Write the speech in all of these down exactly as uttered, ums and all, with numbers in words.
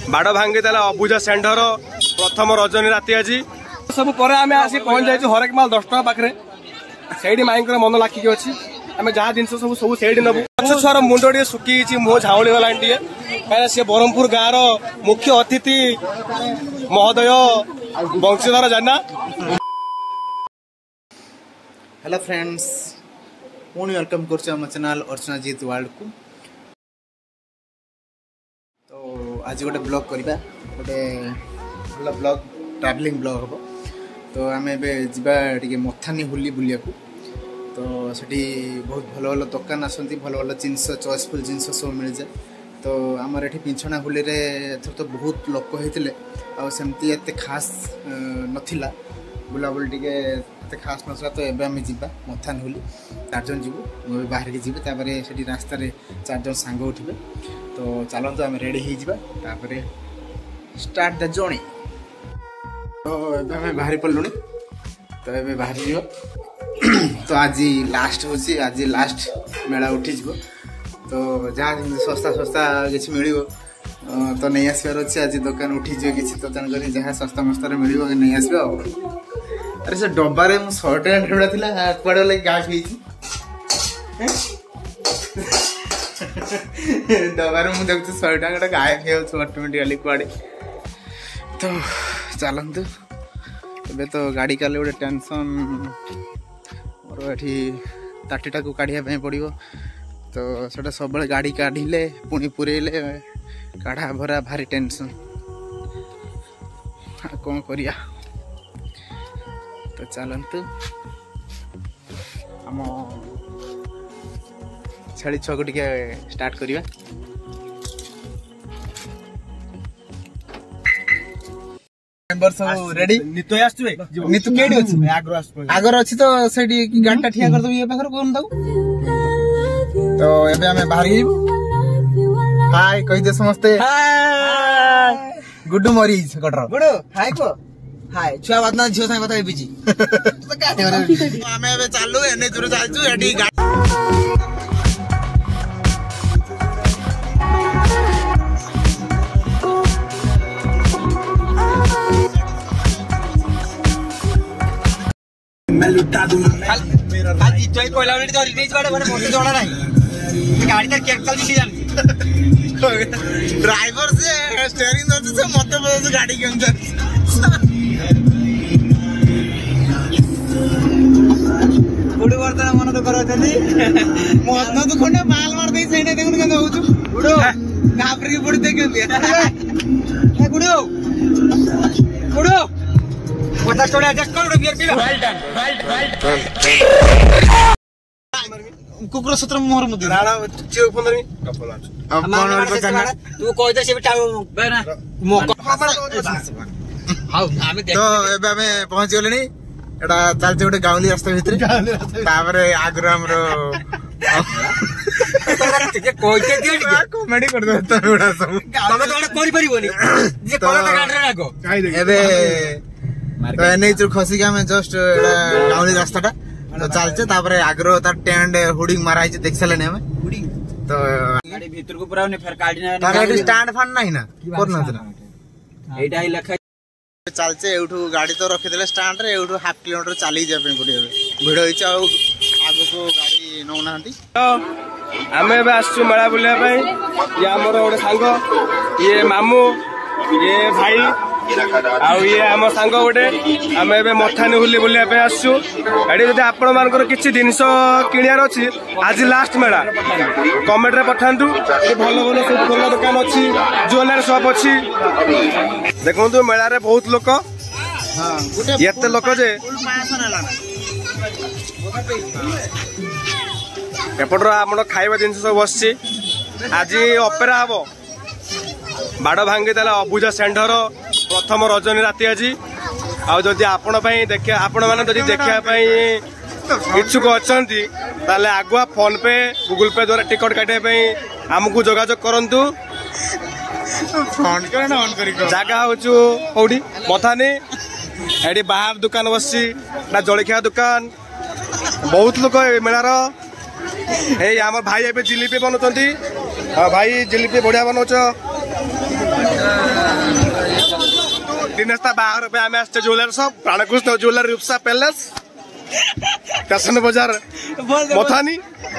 बाड़ भांगी Abuja centre प्रथम रजनी राति आज सब पर आम आसी पहुंच जाइए हरेक माल दस टाँह पाखे से माई मन लाखिक अच्छी आम जहाँ जिन सब सब से नबू गछ छुआर मुंड टे सुखी मुह झाउली गला टे कहीं सी ब्रह्मपुर गाँव मुख्य अतिथि महोदय बंशीधर जेना। हेलो फ्रेंड्स पुणी वेलकम कर चैनल अर्चना जीत वर्ल्ड को। तो आज गोटे ब्लॉग करवा गोटे भल ब्लॉग ट्रैवलिंग ब्लॉग हम। तो आम ए मथानी होली बुलिया को तो सेठी बहुत भल भल दुकान आसती भल भल जिनस चॉइसफुल जिनस सब मिल जाए। तो आमर ये पिंछना होली रे तो बहुत लोक होते आमती एत खास नथिला बुलाबुली टे एत खास नसला। तो एवं आम जा मथान होली चार जन जीवु मुझे बाहर की जी से रास्तार चार जन सांग उठे। तो चलतु आम रेडी होपर स्टार्ट द जर्नी। तो एवं आम बाहरी पड़लु तो ये बाहरी जीव। तो आज लास्ट हूँ आज लास्ट मेला उठी तो जहाँ सस्ता सस्ता किसी मिल तो नहीं आसबार अच्छे आज दुकान उठी किसी तो तेणुक जहाँ सस्ता मस्तार मिल नहीं आसवा। अरे से डबारे मु सौ टका ढेड़ा था कड़े लगे गाँव डबारे मुझे देखुँ सौ टका गायब हो अटोमेटिकली कड़े। तो चलतु ए तो गाड़ी काले गोटे टेंशन मोर ये ताटीटा को काढ़ा पड़ो। तो सेटा सब गाड़ी काढ़िले पुणी पुरेले काढ़ा भरा भारी टेंशन कौन करिया। तो चलतु आम छेली छुआ को टिके स्टार्ट करिया। रेडी नितो आसु नितो केडी अछि आगर आसु आगर अछि तो सेडी गांटा ठिया कर दबी ए पाखर कोन दाऊ। तो एबे हमें बाहर गइबो हाय कहि दे समस्ते हाय गुड्डू मरीज कटर गुड्डू हाय को हाय छुआ बात ना झियो संग बताइ बिजी तो का दे हमें एबे चालू एने जुर चालचू एडी ड्राइवर से स्टीयरिंग से मत गाड़ी के बुढ़ू बर्तन मन तो कर मन तो खंडे माल मार दे देखुन के बुढ़ो घाबरी पड़ी देख गुड़ो गुड़ो पचास टका एडजस्ट कर बियर पीला वेल डन वेल वेल कुकुर सत्र मोर मुदे राणा चियो पंद्रह कपल आज अब कौन और बचाना तू कोइ दे से बेटा बेना मो हाउ आमे देख। तो एबे हमें पहुंच गेलनी एटा चल जे गोटे गाउली रास्ता भीतर तापरे आग्रो हमरो जे कोइते दियो कॉमेडी कर दे तो एडा सब तमे तो करि परिबोनी जे कोला गाडरे लागो एबे तो एने जो खसी के हमें जस्ट गाउली रास्ताटा तो चलचे तापरे आग्रो तार टेंड होर्डिंग मारा है देख सलेने हमें होर्डिंग। तो गाड़ी भीतर को पुराने फिर काढिना तार स्टैंड फन नाही ना करना था एटा ही लखा चलचे एठू गाड़ी तो रखि देले स्टैंड रे एठू हाफ किलोमीटर चली जा पे पड़ियो भिड़ होई छ आगो को गाड़ी नौ नांती। तो हमें बे आसु मेला बुलिया पे ये हमर ओडे सांगो ये मामू ये भाई आउ ये आम सांग गोटे आम ए मथानी होली बुलिया पे आसु एटी जब आपण मानकर किछि जिनिस किनियार अछि आज लास्ट मेला कमेंट रे पठांतु भल भल सब फल दुकान अछि ज्वेलरी शॉप अछि देखंतु मेला रे बहुत लोक हां एते लोक जे एपटर हमर खाइबा जिनिस सब बसछि आज ऑपेरा हबो बाड़ भांगी अबुजा सेंटर प्रथम रजनी राति आज आदि आपण देखा आपण मैंने देखा इच्छुक अच्छा आगुआ फोन पे गूगल पे द्वारा टिकट काटे आमको जोगाजोग करंतु। जगह हूँ कौटी मथानी ये बाहर दुकान बसी ना जलखिया दुकान बहुत लोग मेलार ये आम भाई ए जिलेबी बनाऊँ भाई जिलेबी बढ़िया बनाऊच दिनेश ता बाहर पे आम आसचे ज्वेलर सब Pranakrushna jeweller Rupsa palace fashion Bazaar मथानी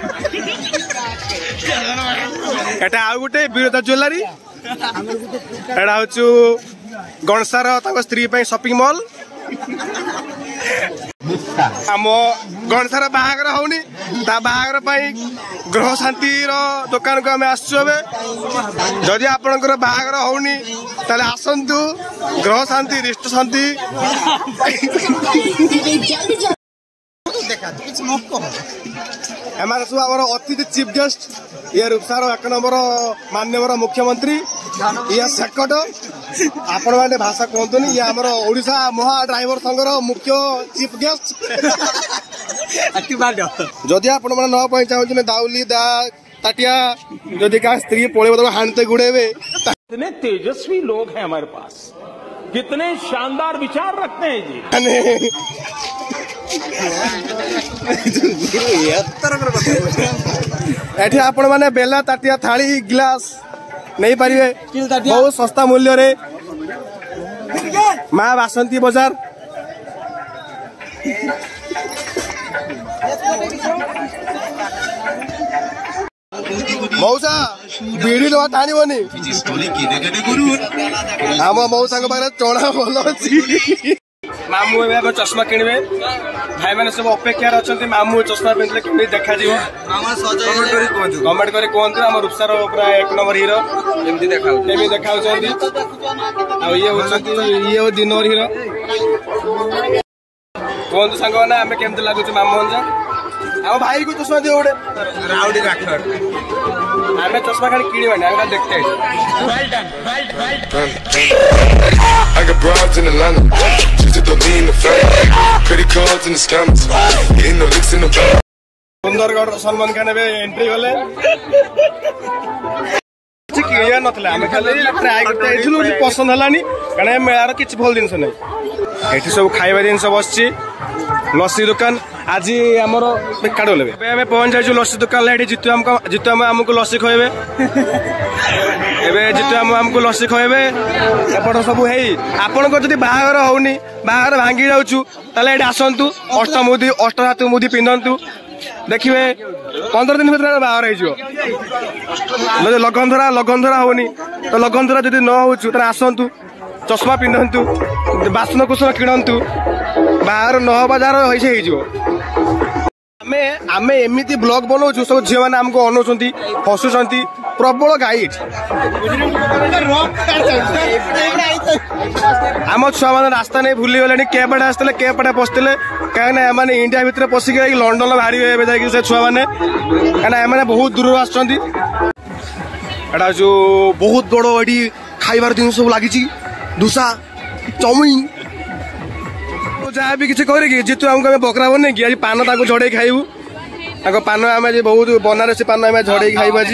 एटा आउ गोटे विरोधा ज्वेलरी एटा हूँ गणसार स्त्री शॉपिंग मॉल आम गणसार बाहागर होनी ता बाहागर ग्रह शांति दुकान को आम आदि आपणकर बाहागर होनी ताले आसंतु ग्रह शांति रिष्ट शांति एम सब आम अतिथि चीफ गेस्ट ये रूपसार एक नंबर माननीय मुख्यमंत्री ये सेकट आपण मैंने भाषा कहतुनि ये आमर ओडिशा महा ड्राइवर संघर मुख्य चीफ गेस्ट जदि आपण मैंने न पाई चाहते दाउली दा ताटिया जदि का स्त्री पड़े तो हाणते गुड़ेबे। कितने तेजस्वी लोग हैं हमारे पास, कितने शानदार विचार रखते हैं जी। एठी आपण माने बेला ताटिया थाली गिलास नहीं पारे बहुत सस्ता मूल्य रे माँ बासंती बाजार मौसा बीड़ी दवा टाणीबनी आम मौसा पाखे चढ़ा भल अच्छी मामू ए चश्मा किणवे भाई मैंने सब अपेक्षार अच्छा मामू चश्मा पिंधले केमी देखा कमेंट कर कहतु आम रूपसार पूरा एक नंबर हिरो केमी देखा ये दिनर हिरो कहतु सांग ना आम केमती लगुच मामू अंजा आम भाई को चश्मा दियो गोटे राउडी राठौड़ आम चश्मा खाली किणवानी आम देखते I got broads in Atlanta, just to throw me in the family. Credit cards and the scammers, getting no licks in the bank. Sundargarh Salman Khan entry गले किणिया नथला आम खाली ट्राई करते पसंद हलानी कारण मेलार किसी भल जिनस ना ये सब खाइबा जिनस बसची लस्सी दुकान आज आमर काट गले पहुंच जाइए लस्सी दुकान ये जितु जितु आमको लस्सी खुएबे एवं जितु आमको लस्सी खुएबे एपट सब है आपण को जब बाहागर होनी बाहागर भांगी जाऊँ ताले ये आसतु अष्टमुदी अष्टधातु मुदी पिंधतु देखिए पंद्रह दिन भर बाहर हो लगन धरा लगन धरा होनी तो लगन धरा जब न हो आसतु चश्मा पिंधतु बासन कुसन किणतु बाहर न हवा जार आमे आमे एमिति ब्लॉग बनाऊँ सब झील मैंने आमको अनाउंट हसुंट प्रबल गाइड आम छुआ मैंने रास्ता नहीं भूली गले के पटे आसते के पटे पशुले कहीं इंडिया भितर पशिक लंडन बाहर से छुआ मैंने कहीं बहुत दूर आटा जो बहुत बड़ ये खाइबार जिन सब लगी डोसा चाउमिन जहाँ भी किसी करेगी जीतु आमको बकरा बन कि आज पान ताको झड़े खाइबू पान आम बहुत बनारसी पान आम झड़े खाइबू आज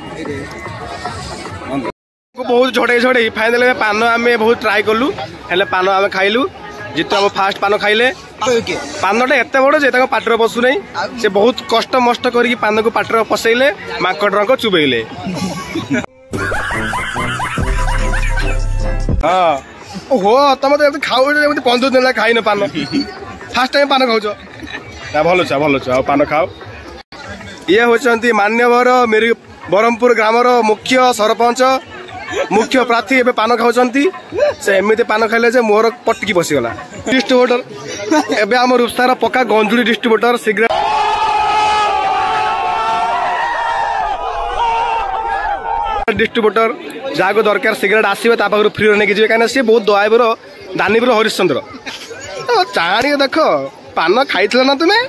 बहुत झड़े झड़े फाइनाल पान आम बहुत ट्राई कलु हेल्ले पान आम खाइलु जीतु आम फास्ट पान खाइले पानटा एत बड़ जे पाटर पशु नहीं से बहुत कष्ट मस्ट करके पान को पाटर पसैले माकड़ रंग चुबैले हाँ ओहो तुम तो खाऊ पंद्रह दिन खाई न पान फास्ट टाइम पान खाऊ भल छुआ भल छुआ पान खाओ ये होती मान्यवर मेरी ब्रह्मपुर ग्रामर मुख्य सरपंच मुख्य प्रार्थी एवं पान खाऊँ से एमती पान खाइले मोर पटकी पशिगला डिस्ट्रीब्यूटर एवं आम रूपसार पक्का गंजुड़ी डिस्ट्रीब्यूटर सिगरेट डिस्ट्रीब्यूटर जहाँ को दरकार सिगरेट आसवे फ्री नहीं जी कहीं सी बहुत दयाबर दानीपुर हरिश्चंद्र चाणी देख पान खाई ना तुम्हें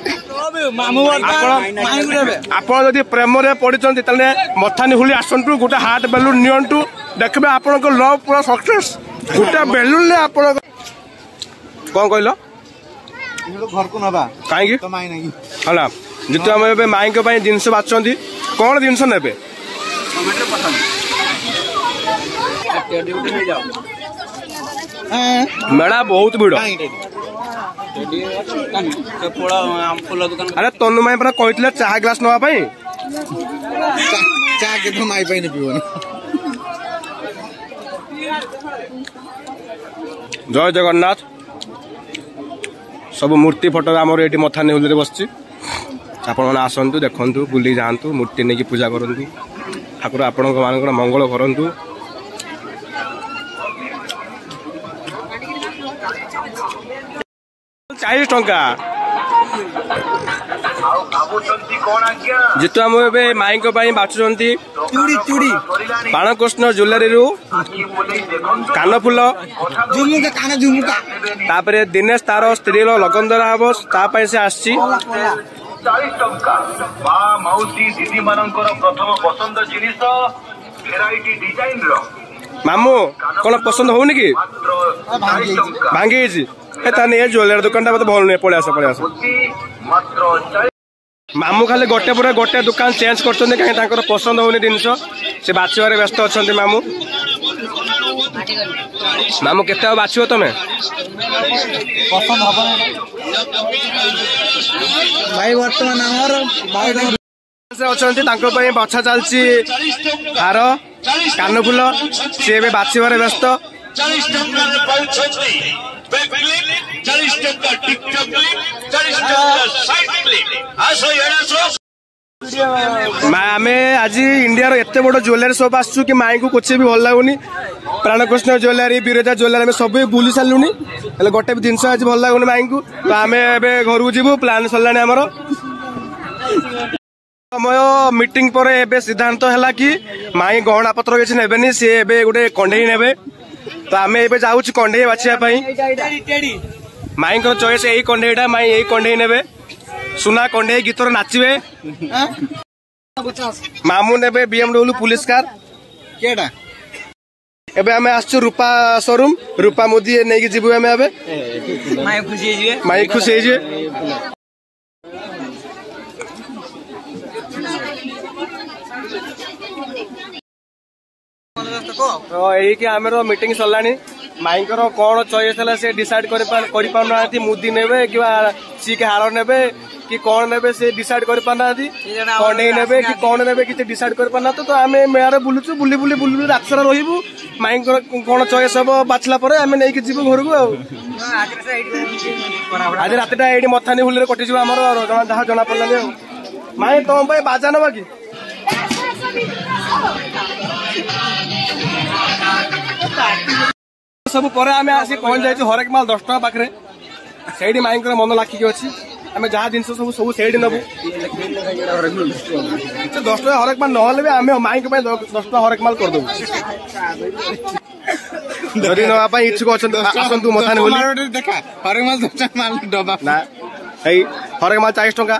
आप प्रेम पढ़ी मथानी हुली आसतु गोटे हार्ट बेलून नियंतु देखिए आपण लव पूरा सक्सेस गोटे बेलून ने आप कौन कहल घर को नवा कहीं है जितु आम माई जिनस बाचुंट कौन जिनस ने मेला बहुत भिड़ अरे तनु माई परा कहते चाह ग्लास नापी चाह के तो माई पाई नहीं पीवन जय जगन्नाथ सब मूर्ति फोटो आमर ये मथानी हुली बसची आपण मैंने आसतु देखु बुली जातु मूर्ति नहीं पूजा करूँ ठाकुर आपण मान मंगल करूँ। चालीस टंका जितु आम माई बाचुंट बाणकृष्ण ज्वेलरी कानफुल तापर दिनेश तार स्त्री लगन द्वारा हम से आसी चालीस टंका मौसी दीदी मानकर प्रथम पसंद जिनिस भेराइटी डिजाइन रो मामू कौन पसंद होनी कि भांगी ताने ये ज्वेलरी दुकान टा भल नहीं पड़े आस पड़े आस मामू खाली गोटे पूरा गोटे दुकान चेंज कर कहीं पसंद होनी जिनस से बाछबार व्यस्त अच्छा मामू मामू केते बाछिब तमें पसंद हम भाई बर्तमान अच्छा बछा चलती हार कानफुल सी बाछबार व्यस्त आम आज इंडिया एत बड़ ज्वेलरी शॉप आसचु कि माई को कुछ भी भल लगुनि प्राणकृष्ण ज्वेलरी बिरजा ज्वेलरी सब बुली सारूनी गोटे भी जिन आज भल लगुनि माई को तो आम घर को जीवु प्लान सरला आमर समय मीटिंग पर एबे सिद्धांत है कि माई गहना पत्र किसी ने सी ए गोटे कंढे ने तो आम ए जाऊँ कंढे बाछापी माई चॉइस यही कंढेटा माई यही कंढे ने सुना कंढे गीतर नाचे मामू ने बीएमडब्ल्यू पुलिस कार केटा एबे हमें आसचु रूपा शोरूम रूपा मोदी नहीं जीवु हमें एबे माई खुशी है माई खुशी है तो यही कि आम मीटिंग सरला माई कौन चॉइस है से डिसाइड कर मुदी ने कि सी के हार ने कि कौन ने से डिसाइड कर पाना कंडे ने कि कौन ने कि डिसाइड कर पाना तो आम मेयर बुलुचु बुली बुली बुली रात सारा रही माई कौन चॉइस हम बाछला आम नहीं जीव घर को आज रात ये मथानी हुली कटि आम जहाँ जना पड़ानी माई तुम बाजा नवा कि सब पर आम आसी पहुंच जाइए हरेक माल दस टका पाखे से माई मन लाखिक अच्छी आम जहाँ जिन सब सब से नबू दस टका हरेक माल ना आम माई दस टका हरेक माल करदेबू जदि नापी इच्छुक अच्छा आसतु मथानी होली देखा हरेक माल दस टका माल डबा ना हरेक माल चालीस टका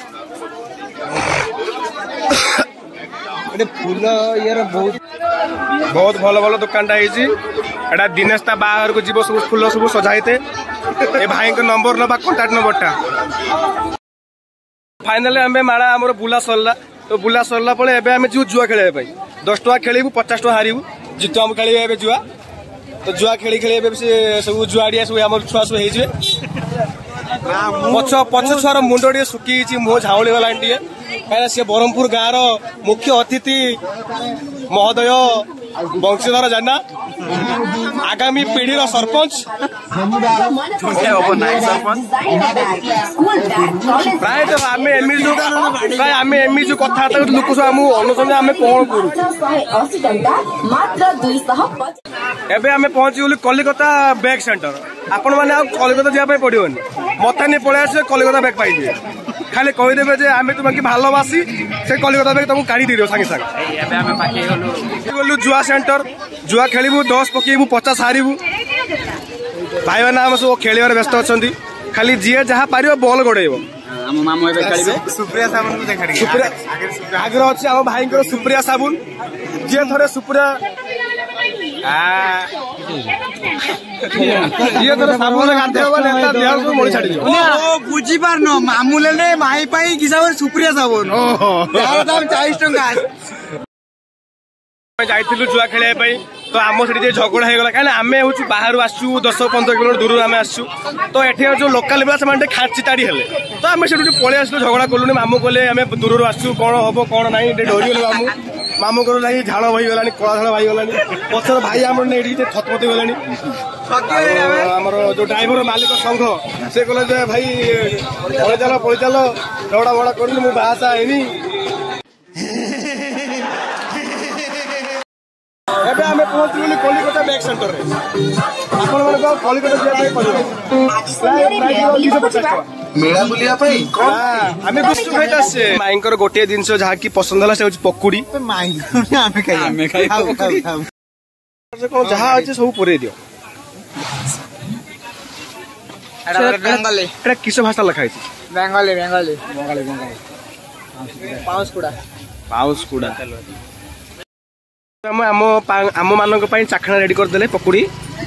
फूल यार बहुत बहुत भल भल दुकानटा एटा दिनेश ता बाहर को जीव सब फूल सब सजाइते ए भाई को नंबर नबा कांटेक्ट नंबरटा फाइनली आम माड़ा आम बुला सरला तो बुला सरला पड़े एबे आम जीव जुआ खेल दस टका खेलू पचास टका हारू जितु आम खेल जुआ तो जुआ खेली खेली सब जुआड़िया सब आम छुआ सब पछ पछ छुआर मुंड टे सुखी मुह झाउली गला कहीं सी ब्रह्मपुर गाँव मुख्य अतिथि महोदय वंशीधर जेना आगामी पीढ़ी सरपंच प्राय तो आम एम प्राय आम एम जो कथा लोक सब आम अनुसंधान आम कौन करूँ एबे आम पहुंची गलु कलिकता बैग सेंटर आपण मैंने कलिकता जावाई पड़ोनी मथानी पलि आस कलिकता बैग पाइबे खाली कहीदेवे जे आम तुम्हें भालबासी से कलिकता बैग तुमको काढ़ी दे सागे सागे गलु जुआ सेंटर जुआ खेलू दस पकेबू पचास हारू भाई मैंने आम सब खेल व्यस्त अच्छा खाली जी जहाँ पार बल गड़ेब सुप्रिया साबुन आगे अच्छे आम भाई सुप्रिया साबुन जी थे सुप्रिया बुझी पार न मामूले ने माई पाई किसा सुप्रिया साबुन दाम चालीस टंका जाइलु जुआ खेल तो आम से झगड़ा होगा कहीं आम हूँ बाहर आसू दस पंद्रह किलोमीटर दूर आम आसू तो ये जो लोकाल पिला से खाची ताड़ी हेले तो आम से पलि आसलु झगड़ा कलुनी मामू कहले आम दूर आसू कौन हम कौन ना डरी मामू मामू घर लगी झाड़ भाईगला कला झाड़ भाईगला पचर भाई आम थतमत गलानी आमर जो ड्राइवर मालिक संघ से कहले भाई पड़ी चल पड़ी चल दौड़ा बड़ा कर बासा है ଏବେ ଆମେ ପହଞ୍ଚିଗଲୁ କଲିକତା ବ୍ୟାକ୍ ସେଣ୍ଟରରେ ଆପଣମାନଙ୍କ କଲିକତା ଯିବା ପାଇଁ ପଡ଼ିବ ପ୍ରାୟ ପ୍ରାଇସ୍ ଦୁଇଶହ ପଚାଶ ଟଙ୍କା मेला बुलिया पाई ଆମେ ଗୁପଚୁପ ଖାଇତେ ଆସିଛେ ମାଇଙ୍କର ଗୋଟିଏ ଜିନିଷ ଯାହାକି ପସନ୍ଦ ହେଲା ସେ ହଉଛି ପକୁଡି माई आमे खाई आमे खाई କଣ ଯାହା ଅଛି ସବୁ ପୁରେଇ ଦିଅ बेंगली ଏଟା କିସ ଭାଷା ଲେଖା ହେଇଛି बेंगली बेंगली ବଙ୍ଗାଳୀ ବଙ୍ଗାଳୀ पाउस कुडा ପାଉସ କୁଡା ଆମେ ଆମ ଆମ ମାନଙ୍କ ପାଇଁ ଚାଖଣା ରେଡି କରିଦେଲେ ପକୁଡି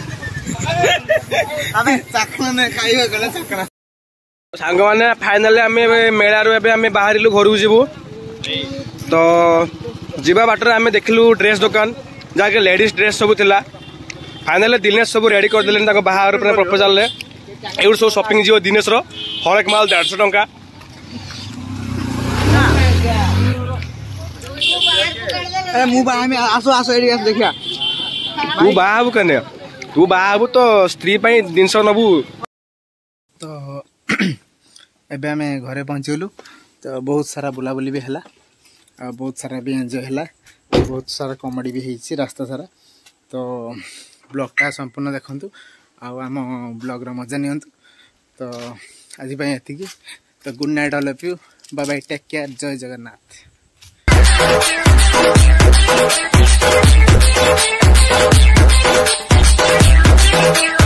अबे चाखना ने खाइबा गला चाखना ସାଙ୍ଗମାନେ ଫାଇନାଲି ଆମେ ମେଳାରୁ ଏବେ ଆମେ ବାହାରିଲୁ ଘରକୁ ଯିବୁ ତ ଯିବା ବାଟରେ ଆମେ ଦେଖିଲୁ ଡ୍ରେସ୍ ଦୋକାନ ଯାହାକି ଲେଡିଜ୍ ଡ୍ରେସ୍ ସବୁ ଥିଲା ଫାଇନାଲି ଦିନେଶ ସବୁ ରେଡି କରିଦେଲେଣି ତାଙ୍କ ବାହାଘର ପୁରା ପ୍ରପୋଜାଲରେ ଏଇଠୁ ସବୁ ସପିଂ ଯିବ ଦିନେଶର ହରେକ ମାଲ ଦେଢ଼ଶହ ଟଙ୍କା अरे मु बाहा में आसो आसो एडी आस देखिया तू बाहा हबु कने तू बाहा हबु तो स्त्री ପାଇଁ ଜିନିଷ ନବୁ तो एबे आमे घरे पहुंचलु तो बहुत सारा बुलाबुली भी हला आ बहुत सारा भी एंजॉय हला बहुत सारा कॉमेडी भी हेछि रास्ता सारा तो ब्लॉग का संपूर्ण देखंतु आ आम ब्लॉग रो मजा नियंतु तो आज पई एति की तो good night all of you bye bye take care जय जगन्नाथ।